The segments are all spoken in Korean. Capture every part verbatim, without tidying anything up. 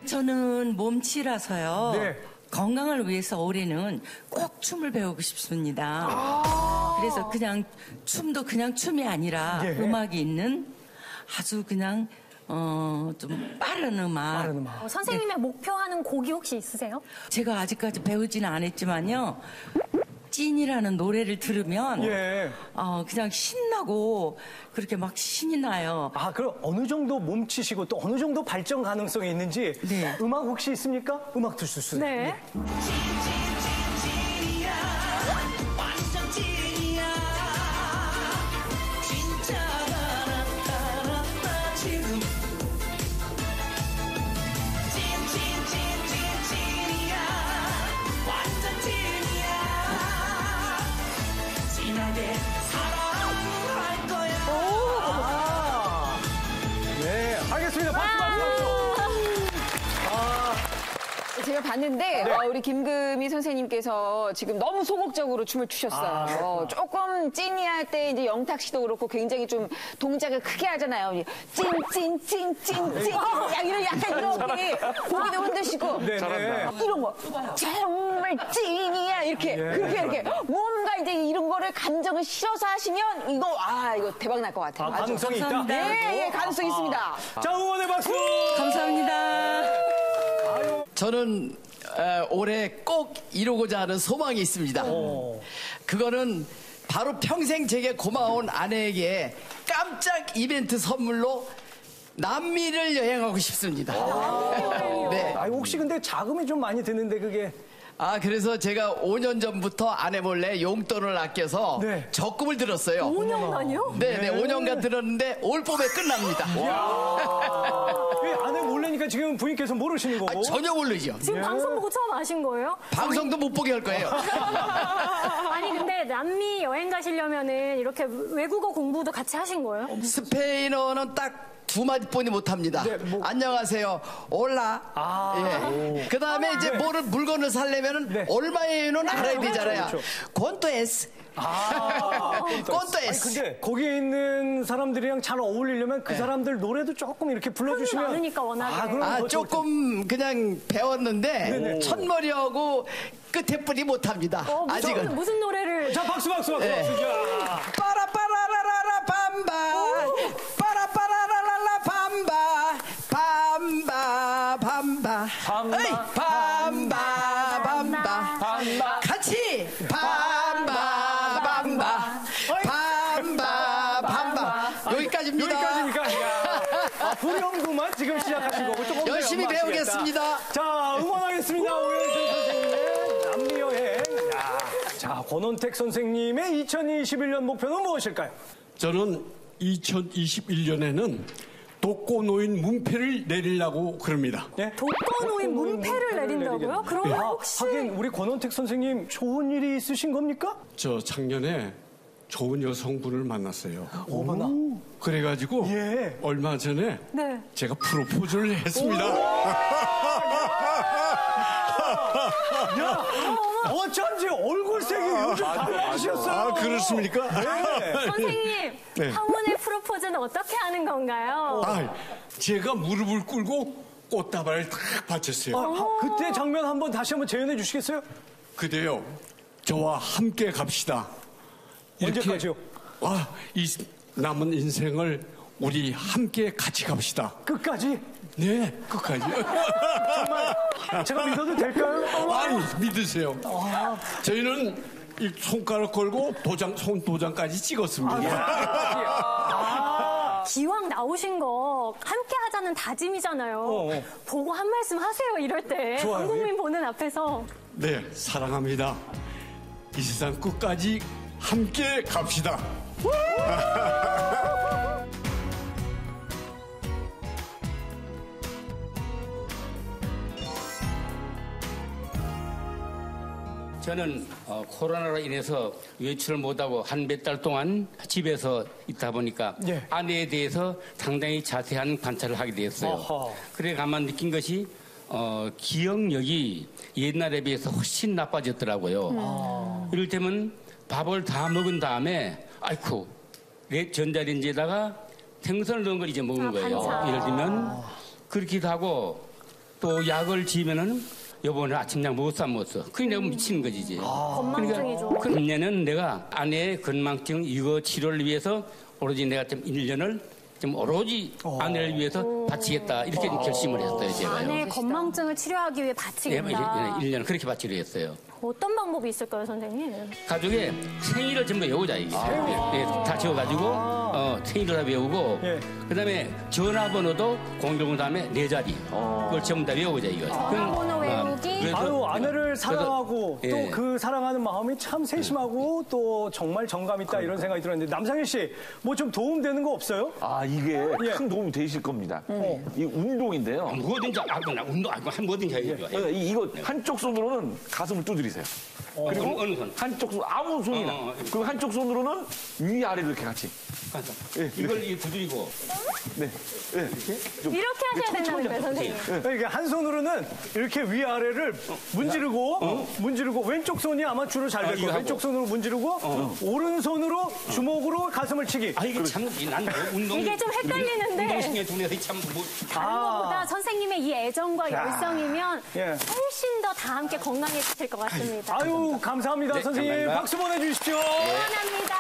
저는 몸치라서요. 네. 건강을 위해서 올해는 꼭 춤을 배우고 싶습니다. 아 그래서 그냥 춤도 그냥 춤이 아니라 예. 음악이 있는 아주 그냥 어, 좀 빠른 음악. 빠른 음악. 어, 선생님의 네. 목표하는 곡이 혹시 있으세요? 제가 아직까지 배우지는 않았지만요. 찐이라는 노래를 들으면 예. 어, 그냥 신나고 그렇게 막 신이 나요. 아, 그럼 어느 정도 몸치시고 또 어느 정도 발전 가능성이 있는지 네. 음악 혹시 있습니까? 음악 들수 있어요. 네. 네, 알겠습니다. 박수, 박수, 박수. 제가 봤는데 네. 어, 우리 김금희 선생님께서 지금 너무 소극적으로 춤을 추셨어요. 아, 조금 찐이 할 때 이제 영탁 씨도 그렇고 굉장히 좀 동작을 크게 하잖아요. 찐찐찐찐찐찐 야 이런 약간 이렇게 고개도 흔드시고 네, 네. 이런 거 정말 찐이야 이렇게 예. 그렇게 이렇게 뭔가 이제 이런 거를 감정을 실어서 하시면 이거 아 이거 대박 날 것 같아요. 아, 가능성이 있다? 감사합니다. 네, 예, 가능성 있습니다. 자, 응원의 박수! 감사합니다. 저는 어, 올해 꼭 이루고자 하는 소망이 있습니다. 오. 그거는 바로 평생 제게 고마운 아내에게 깜짝 이벤트 선물로 남미를 여행하고 싶습니다. 네. 아, 혹시 근데 자금이 좀 많이 드는데 그게. 아, 그래서 제가 오 년 전부터 아내 몰래 용돈을 아껴서 네. 적금을 들었어요. 오 년만요? 네네, 오 년간 들었는데 올 봄에 끝납니다. 왜 아내 몰래니까 지금 부인께서 모르시는 거고? 아, 전혀 모르죠. 지금 방송 보고 처음 아신 거예요? 방송도 못 보게 할 거예요. 아니 근데 남미 여행 가시려면은 이렇게 외국어 공부도 같이 하신 거예요? 스페인어는 딱 두 마디뿐이 못합니다. 네, 뭐. 안녕하세요. 올라. 아. 예. 그 다음에 이제 뭐를 물건을 살려면은 네. 얼마에는 알아야 되잖아요. 그렇죠. 콘토에스. 아, 콘토에스. 아니, 근데 거기에 있는 사람들이랑 잘 어울리려면 그 사람들 노래도 조금 이렇게 불러주시면. 흥이 많으니까 워낙에. 아, 그럼 아, 더 좋을 조금 그냥 배웠는데 네네. 첫머리하고 끝에 뿌리 못합니다. 어, 무슨, 아직은. 무슨 노래를? 자, 박수, 박수, 박수, 네. 박수. 자. 빠라빠라라라라 밤바 빠라빠라라라라 밤바 밤바 밤바 밤바, 어이, 밤바 밤바 밤바. 같이 밤바 밤바 밤바 밤바 여기까지입니다. 여기까지니까. 야. 아, 불영구만 지금 시작하신 거고. 조금 더 열심히 연마하시겠다. 배우겠습니다. 자, 응원하겠습니다. 오현준 선생님의 남미여행. 야. 자, 권원택 선생님의 이천이십일 년 목표는 무엇일까요? 저는 이천이십일 년에는 독거노인 문패를 내리려고 그럽니다. 네? 독거노인 문패를 내린다고요? 그러면 아, 혹시 하긴 우리 권원택 선생님 좋은 일이 있으신 겁니까? 저 작년에 좋은 여성분을 만났어요. 어머나. 그래가지고 예. 얼마 전에 네. 제가 프로포즈를 했습니다. 야, 어쩐지 얼굴색이 요즘 달라지셨어요. 아, 그렇습니까? 네. 선생님 네. 황혼의 프로포즈는 어떻게 하는 건가요? 아, 제가 무릎을 꿇고 꽃다발을 탁 바쳤어요. 아, 그때 장면 한번 다시 한번 재현해 주시겠어요? 그대요, 저와 함께 갑시다. 이렇게, 언제까지요? 아, 이 남은 인생을 우리 함께 같이 갑시다. 끝까지? 네, 끝까지. 제가 믿어도 될까요? 아니, 믿으세요. 저희는 이 손가락 걸고 도장, 손 도장까지 찍었습니다. 기왕 나오신 거 함께 하자는 다짐이잖아요. 어. 보고 한 말씀 하세요 이럴 때. 좋아요. 한국민 보는 앞에서. 네, 사랑합니다. 이 세상 끝까지 함께 갑시다. 저는 어, 코로나로 인해서 외출을 못하고 한 몇 달 동안 집에서 있다 보니까 예. 아내에 대해서 상당히 자세한 관찰을 하게 되었어요. 어허. 그래 가만 느낀 것이 어, 기억력이 옛날에 비해서 훨씬 나빠졌더라고요. 이를테면 밥을 다 먹은 다음에 아이쿠 내 전자레인지에다가 생선을 넣은 걸 이제 먹는 아, 거예요. 반찬. 예를 들면 그렇기도 하고 또 약을 지으면은 요번에 아침약 먹었어 안 먹었어? 그게 내가 미치는 거지 이제. 건망증이죠. 그 내년은 내가 아내의 건망증 이거 치료를 위해서 오로지 내가 좀 일 년을 좀 오로지 아내를 위해서 바치겠다 이렇게 결심을 했어요 제가요. 아내 건망증을 치료하기 위해 예, 바치겠다. 일 년 그렇게 바치려 했어요. 어떤 방법이 있을까요, 선생님? 가족의 생일을 전부 외우자 이게. 예, 다 지워가지고 어, 생일을 다 외우고 예. 그다음에 전화번호도 공일공 다음에 네 자리 그걸 전부 다 외우자 이거. 전화번호 외우기? 그래서- 아유, 아내를 사랑하고 그래서- 또 예. 그 사랑하는 마음이 참 세심하고 또 정말 정감 있다 이런 생각이 들었는데 남상일 씨 뭐 좀 도움 되는 거 없어요? 아, 이게 예. 큰 도움이 되실 겁니다. 이 운동인데요. 뭐든지 아고 나 운동 아고 한 뭐든지 해야 돼요. 그러니까 이- 이거 한쪽 손으로는 가슴을 두드리세요. 그리고 어느, 어느 손? 한쪽 손, 아무 손이나. 어, 어, 어. 그리고 한쪽 손으로는 위아래로 이렇게 같이. 예, 이걸 이 두드리고 네. 예. 이렇게 하셔야 된다는데, 선생님. 이게 한 손으로는 이렇게 위아래를 문지르고 문지르고 왼쪽 손이 아마 주로 잘 될 어, 이거 거예요. 하고. 왼쪽 손으로 문지르고 오른손으로 주먹으로 가슴을 치기. 아 이게 참 난 운동 이게 좀 헷갈리는데. 운동신경 중에서 참뭐 다른 것보다 선생님의 이 애정과 열성이면 예. 훨씬 더 다 함께 건강해지실 것 같습니다. 아유 감사합니다 네, 선생님. 감사합니다. 박수 보내주십시오. 응원합니다.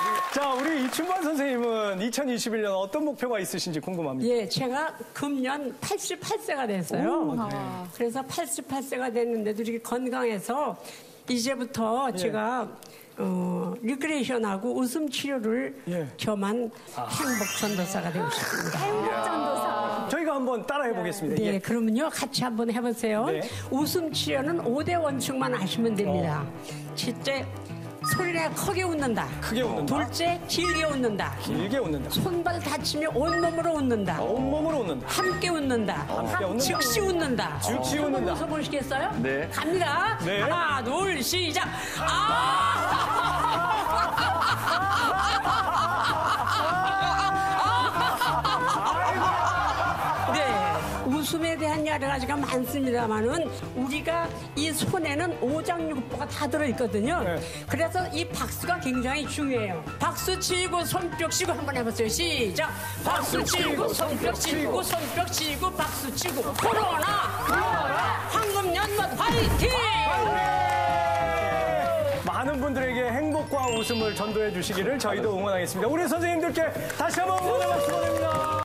자 우리 이춘만 선생님은 이천이십일 년 어떤 목표가 있으신지 궁금합니다. 예, 제가 금년 팔십팔 세가 됐어요. 그래서 팔십팔 세가 됐는데도 이렇게 건강해서 이제부터 제가 어, 리크레이션하고 웃음 치료를 예. 겸한 행복 전도사가 되고 싶습니다. 행복전도사. 저희가 한번 따라해 보겠습니다. 네, 예. 그러면요 같이 한번 해보세요. 네. 웃음 치료는 오 대 원칙만 아시면 됩니다. 첫째, 소리가 크게 웃는다. 크게 웃는다. 둘째, 길게 웃는다. 길게 웃는다. 손발 다치면 온몸으로 웃는다. 온몸으로 웃는다. 함께 웃는다. 함께 웃는다. 즉시 웃는다. 즉시 웃는다. 웃어 보시겠어요? 네. 갑니다. 네. 하나, 둘, 시작. 아! 네. 웃음에 대한 여러 가지가 많습니다만은 우리가 이 손에는 오장육부가 다 들어있거든요. 네. 그래서 이 박수가 굉장히 중요해요. 박수 치고 손뼉 치고 한번 해보세요. 시작. 박수 치고 손뼉 치고 손뼉 치고 박수 치고 코로나 황금 연못 화이팅! 많은 분들에게 행복과 웃음을 전도해 주시기를 저희도 응원하겠습니다. 우리 선생님들께 다시 한번 응원의 박수 보냅니다.